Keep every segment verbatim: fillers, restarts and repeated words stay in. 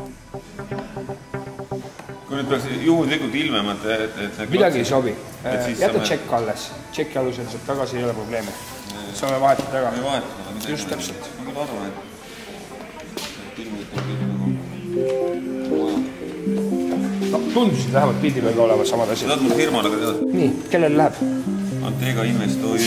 Kui nüüd peaks juhuslikult ilmema, et... Midagi ei sobi. Jäta tšekk alles. Tšekki alusel saab tagasi ei ole probleemi. Saame vahetada ära. Me vahetada. Just täpselt. Ma küll arvan, et ilmulikult no, tundusid vähemalt pildi peal olevat samad asjad. Saad mul firmale ka teada? Nii, kellel läheb? Antega Investoy.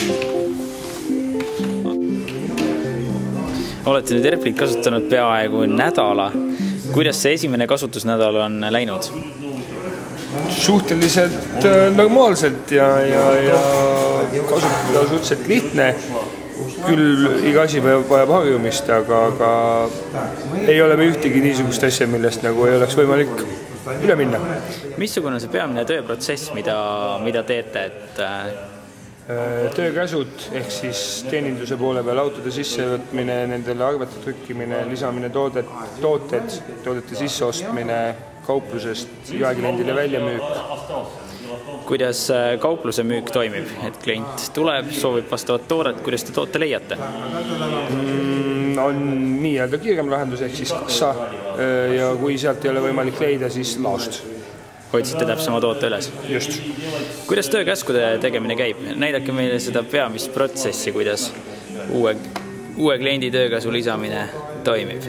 Olete nüüd Erplit kasutanud peaaegu nädala. Kuidas see esimene kasutusnädal on läinud? Suhteliselt normaalselt ja, ja, ja kasutada suhteliselt lihtne. Küll iga asi vajab harjumist, aga, aga ei ole me ühtegi niisugust asja, millest nagu ei oleks võimalik üle minna. Missugune see peamine tööprotsess, mida, mida teete? Et... Töökäsud ehk siis teeninduse poole peal autode sissevõtmine, nendele arvete trükkimine, lisamine toodet, tooted, toodete sisseostmine kauplusest jaekliendile välja müük. Kuidas kaupluse müük toimib? Et klient tuleb, soovib vastavat tooret, kuidas te toote leiate? Mm, on nii-öelda kiirem lahendus ehk siis kassa ja kui sealt ei ole võimalik leida, siis laost. Hoidsite täpsema toote üles? Just. Kuidas töökäskude tegemine käib? Näidake meile seda peamist protsessi, kuidas uue, uue kliendi töökäsu lisamine toimib.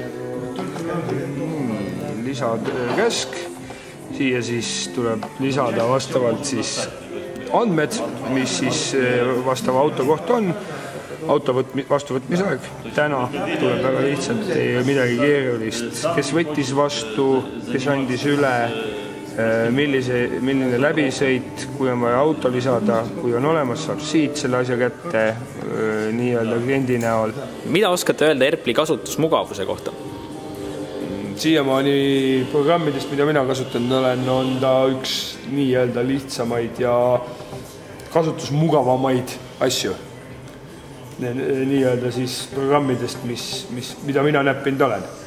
Lisatöökäsk. Siia siis tuleb lisada vastavalt siis andmed, mis siis vastava auto koht on. Auto vastuvõtmise aeg. Täna tuleb väga lihtsalt midagi keerulist. Kes võttis vastu, kes andis üle, millise, milline läbisõit, kui on vaja auto lisada, kui on olemas, saab siit selle asja kätte nii-öelda kliendi näol. Mida oskate öelda Erpli kasutusmugavuse kohta? Siiamaani programmidest, mida mina kasutanud olen, on ta üks nii-öelda lihtsamaid ja kasutusmugavamaid asju. Nii-öelda siis programmidest, mis, mis, mida mina näppinud olen.